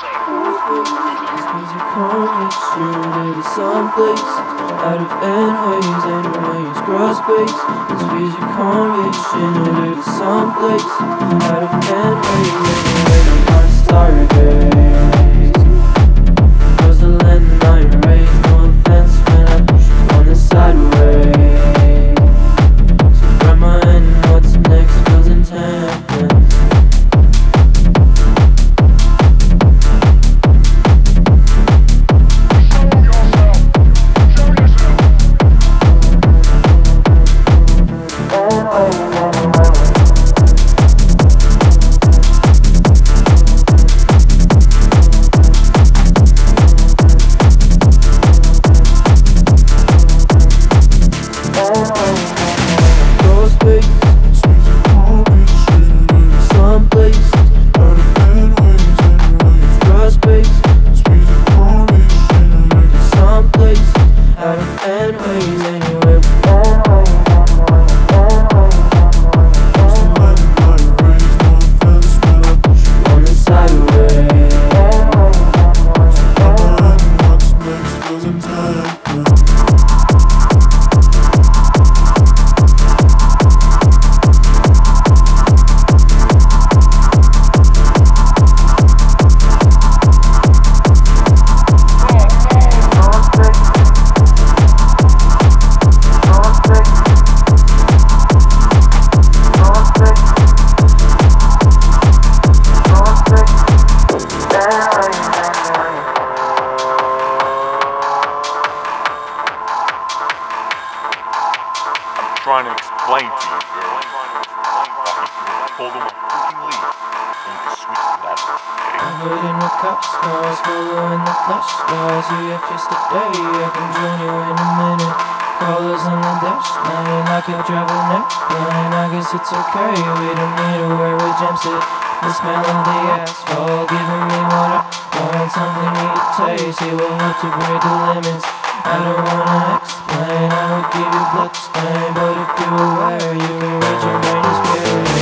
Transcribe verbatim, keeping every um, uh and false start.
means you can't get shooted to someplace out of anyways, anyways, cross space. This means you can't get shooted to someplace out of anyways, anyways. I'm on Stargaze, cause the land I raised, no offense when I push you on the sideways. So grab my hand, what's next feels intense. Trying to explain to you, girl, that if you pull them a freaking lead, you can switch to that, okay? I heard in the cop scars, following the flash stars. You have just a day, I can join you in a minute. Colors on the dash line, I could drive an airplane. I guess it's okay, we don't need to wear a jumpsuit. The smell of the asphalt, giving me what I want. Something you taste, it will help to break the limits. I don't wanna explain, I would give you blood stain, but if you're aware, you can reach your brain and spirit.